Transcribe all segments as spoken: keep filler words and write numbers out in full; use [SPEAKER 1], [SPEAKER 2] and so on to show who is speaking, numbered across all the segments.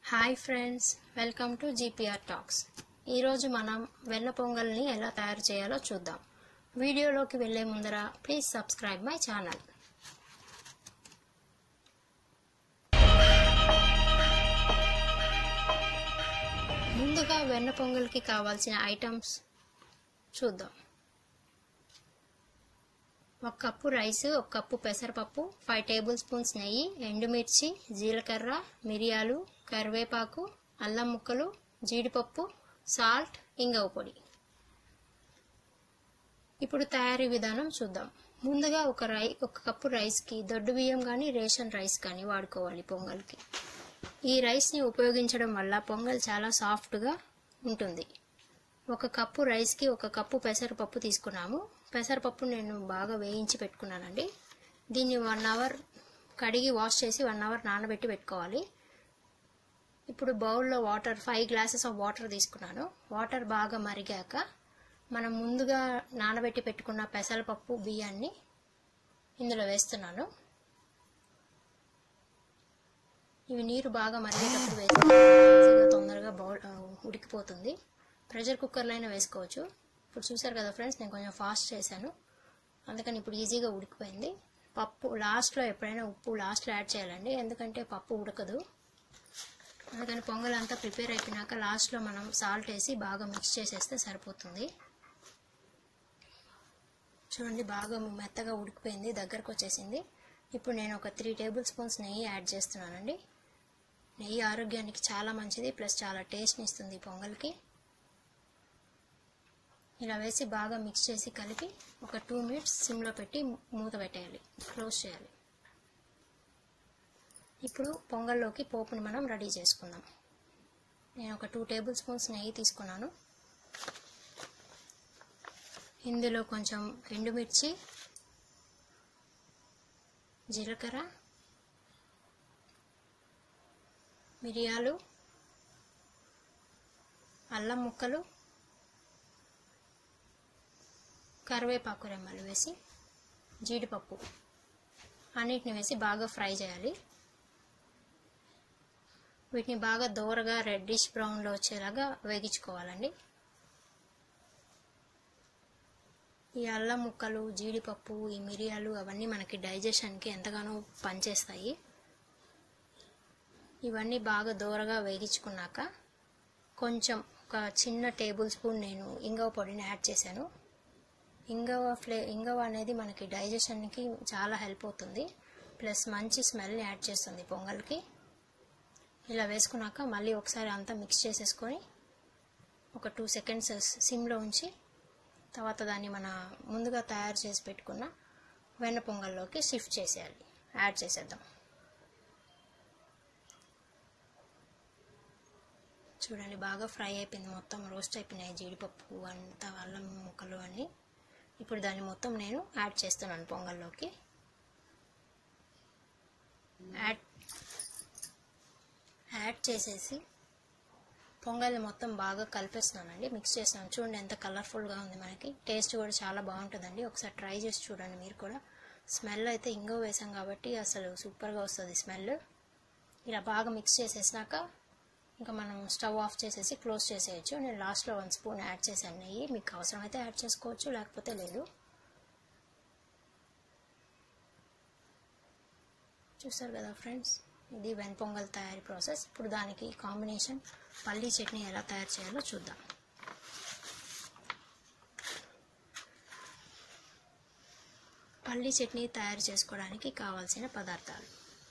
[SPEAKER 1] Hi friends, welcome to GPR talks. ఈరోజు మనం వెన్న పొంగల్ని ఎలా తయారు చేయాలో చూద్దాం. వీడియోలోకి వెళ్ళే ముందర ప్లీజ్ సబ్స్క్రైబ్ మై ఛానల్. ముందుగా వెన్న పొంగల్కి కావాల్సిన ఐటమ్స్ చూద్దాం. ఒక కప్పు రైస్, ఒక కప్పు పెసరపప్పు, ఫైవ్ టేబుల్ స్పూన్స్ నెయ్యి, ఎండుమిర్చి, జీలకర్ర, మిరియాలు, కరివేపాకు, అల్లం ముక్కలు, జీడిపప్పు, సాల్ట్, ఇంగువ పొడి. ఇప్పుడు తయారీ విధానం చూద్దాం. ముందుగా ఒక రై ఒక కప్పు రైస్కి దొడ్డు బియ్యం కానీ రేషన్ రైస్ కానీ వాడుకోవాలి పొంగల్కి. ఈ రైస్ని ఉపయోగించడం వల్ల పొంగల్ చాలా సాఫ్ట్గా ఉంటుంది. ఒక కప్పు రైస్కి ఒక కప్పు పెసరపప్పు తీసుకున్నాము. పెసరపప్పు నేను బాగా వేయించి పెట్టుకున్నానండి. దీన్ని వన్ అవర్ కడిగి వాష్ చేసి వన్ అవర్ నానబెట్టి పెట్టుకోవాలి. ఇప్పుడు బౌల్లో water five glasses of water తీసుకున్నాను. వాటర్ బాగా మరిగాక మనం ముందుగా నానబెట్టి పెట్టుకున్న పెసరపప్పు బియ్యాన్ని ఇందులో వేస్తున్నాను. ఇవి నీరు బాగా మరిగేటప్పుడు వేస్తే తొందరగా బౌల్ ఉడికిపోతుంది. ప్రెషర్ కుక్కర్లో అయినా వేసుకోవచ్చు. ఇప్పుడు చూసారు కదా ఫ్రెండ్స్, నేను కొంచెం ఫాస్ట్ చేశాను, అందుకని ఇప్పుడు ఈజీగా ఉడికిపోయింది. పప్పు లాస్ట్లో ఎప్పుడైనా ఉప్పు లాస్ట్లో యాడ్ చేయాలండి, ఎందుకంటే పప్పు ఉడకదు. అందుకని పొంగల్ అంతా ప్రిపేర్ అయిపోయినాక లాస్ట్లో మనం సాల్ట్ వేసి బాగా మిక్స్ చేసేస్తే సరిపోతుంది. చూడండి, బాగా మెత్తగా ఉడికిపోయింది, దగ్గరకు వచ్చేసింది. ఇప్పుడు నేను ఒక త్రీ టేబుల్ స్పూన్స్ నెయ్యి యాడ్ చేస్తున్నానండి. నెయ్యి ఆరోగ్యానికి చాలా మంచిది, ప్లస్ చాలా టేస్ట్ని ఇస్తుంది పొంగల్కి. ఇలా వేసి బాగా మిక్స్ చేసి కలిపి ఒక టూ మినిట్స్ సిమ్లో పెట్టి మూత పెట్టేయాలి, క్లోజ్ చేయాలి. ఇప్పుడు పొంగల్లోకి పోపుని మనం రెడీ చేసుకుందాం. నేను ఒక టూ టేబుల్ స్పూన్స్ నెయ్యి తీసుకున్నాను. ఇందులో కొంచెం ఎండుమిర్చి, జీలకర్ర, మిరియాలు, అల్లం ముక్కలు, కరివేపాకు రెమ్మలు వేసి జీడిపప్పు అన్నిటిని వేసి బాగా ఫ్రై చేయాలి. వీటిని బాగా దోరగా రెడ్డిష్ బ్రౌన్లో వచ్చేలాగా వేగించుకోవాలండి. ఈ అల్లం ముక్కలు, జీడిపప్పు, ఈ మిరియాలు అవన్నీ మనకి డైజెషన్కి ఎంతగానో పనిచేస్తాయి. ఇవన్నీ బాగా దోరగా వేగించుకున్నాక కొంచెం ఒక చిన్న టేబుల్ స్పూన్ నేను ఇంగువ పొడిని యాడ్ చేశాను. ఇంగువ ఫ్లే ఇంగువ అనేది మనకి డైజెషన్కి చాలా హెల్ప్ అవుతుంది, ప్లస్ మంచి స్మెల్ యాడ్ చేస్తుంది పొంగల్కి. ఇలా వేసుకున్నాక మళ్ళీ ఒకసారి అంతా మిక్స్ చేసేసుకొని ఒక టూ సెకండ్స్ సిమ్లో ఉంచి తర్వాత దాన్ని మన ముందుగా తయారు చేసి పెట్టుకున్న వెన్న పొంగల్లోకి షిఫ్ట్ చేసేయాలి, యాడ్ చేసేద్దాం. చూడండి, బాగా ఫ్రై అయిపోయింది, మొత్తం రోస్ట్ అయిపోయినాయి జీడిపప్పు అంతా, అల్లం ముక్కలు అన్నీ. ఇప్పుడు దాన్ని మొత్తం నేను యాడ్ చేస్తున్నాను పొంగల్లోకి. యాడ్ యాడ్ చేసేసి పొంగల్ని మొత్తం బాగా కలిపేస్తున్నానండి, మిక్స్ చేస్తున్నాను. చూడండి ఎంత కలర్ఫుల్గా ఉంది, మనకి టేస్ట్ కూడా చాలా బాగుంటుందండి. ఒకసారి ట్రై చేసి చూడండి మీరు కూడా. స్మెల్ అయితే ఇంగువ వేసాం కాబట్టి అసలు సూపర్గా వస్తుంది స్మెల్. ఇలా బాగా మిక్స్ చేసేసినాక ఇంకా మనం స్టవ్ ఆఫ్ చేసేసి క్లోజ్ చేసేయచ్చు. నేను లాస్ట్లో వన్ స్పూన్ యాడ్ చేశాను నెయ్యి, మీకు అవసరమైతే యాడ్ చేసుకోవచ్చు, లేకపోతే లేదు. చూసారు కదా ఫ్రెండ్స్, ఇది వెన్న పొంగల్ తయారీ ప్రాసెస్. ఇప్పుడు దానికి కాంబినేషన్ పల్లీ చట్నీ ఎలా తయారు చేయాలో చూద్దాం. పల్లీ చట్నీ తయారు చేసుకోవడానికి కావాల్సిన పదార్థాలు: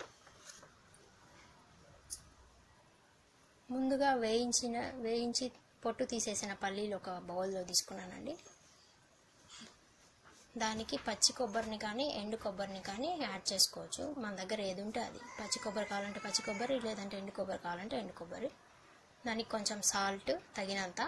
[SPEAKER 1] ముందుగా వేయించిన వేయించి పొట్టు తీసేసిన పల్లీలు ఒక బౌల్లో తీసుకున్నానండి. దానికి పచ్చి కొబ్బరిని కానీ ఎండు కొబ్బరిని కానీ యాడ్ చేసుకోవచ్చు, మన దగ్గర ఏది ఉంటే అది. పచ్చి కొబ్బరి కావాలంటే పచ్చి కొబ్బరి, లేదంటే ఎండు కొబ్బరి కావాలంటే ఎండు కొబ్బరి. దానికి కొంచెం సాల్ట్ తగినంత,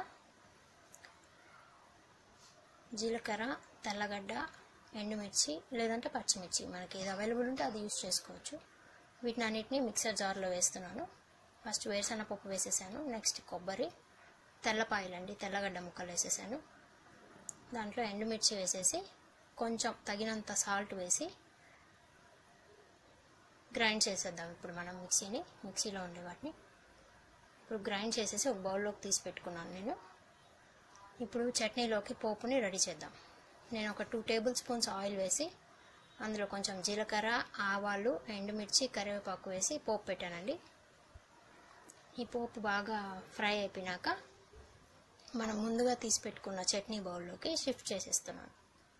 [SPEAKER 1] జీలకర్ర, తెల్లగడ్డ, ఎండుమిర్చి లేదంటే పచ్చిమిర్చి, మనకి ఏది అవైలబుల్ ఉంటే అది యూజ్ చేసుకోవచ్చు. వీటిని అన్నిటినీ మిక్సర్ జార్లో వేస్తున్నాను. ఫస్ట్ వేరుశనగపప్పు వేసేసాను, నెక్స్ట్ కొబ్బరి, తెల్లపాయలండి, తెల్లగడ్డ ముక్కలు వేసేసాను. దాంట్లో ఎండుమిర్చి వేసేసి కొంచెం తగినంత సాల్ట్ వేసి గ్రైండ్ చేసేద్దాం ఇప్పుడు మనం మిక్సీని మిక్సీలో ఉండే వాటిని ఇప్పుడు గ్రైండ్ చేసేసి ఒక బౌల్లోకి తీసి పెట్టుకున్నాను నేను. ఇప్పుడు చట్నీలోకి పోపుని రెడీ చేద్దాం. నేను ఒక టూ టేబుల్ స్పూన్స్ ఆయిల్ వేసి అందులో కొంచెం జీలకర్ర, ఆవాలు, ఎండుమిర్చి, కరివేపాకు వేసి పోపు పెట్టానండి. ఈ పోపు బాగా ఫ్రై అయిపోయినాక మనం ముందుగా తీసి పెట్టుకున్న చట్నీ బౌల్లోకి షిఫ్ట్ చేసేస్తున్నాను.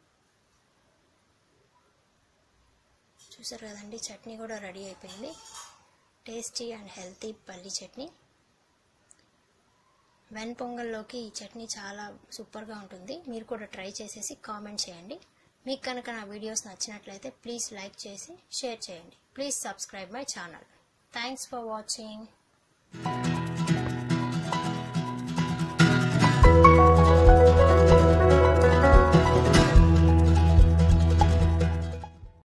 [SPEAKER 1] చూసారు కదండి, చట్నీ కూడా రెడీ అయిపోయింది. టేస్టీ అండ్ హెల్తీ పల్లి చట్నీ. వెన్ పొంగల్లోకి ఈ చట్నీ చాలా సూపర్గా ఉంటుంది. మీరు కూడా ట్రై చేసేసి కామెంట్ చేయండి. మీకు కనుక నా వీడియోస్ నచ్చినట్లయితే ప్లీజ్ లైక్ చేసి షేర్ చేయండి. Please subscribe my channel. Thanks for watching.